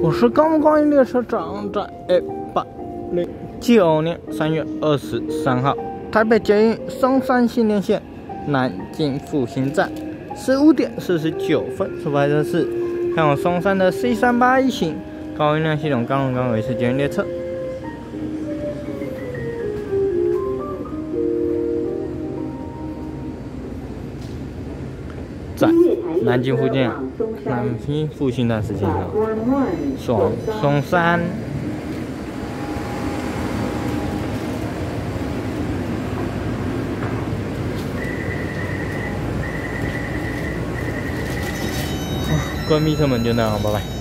我是刚刚列车长在1809年3月23号，台北捷运松山新连线南京复兴站15点49分出发的是前往松山的 C381型高运量系统钢龙港尾式捷运列车。在南京附近，南京复兴站时间松山。各位密车们就那样，拜拜。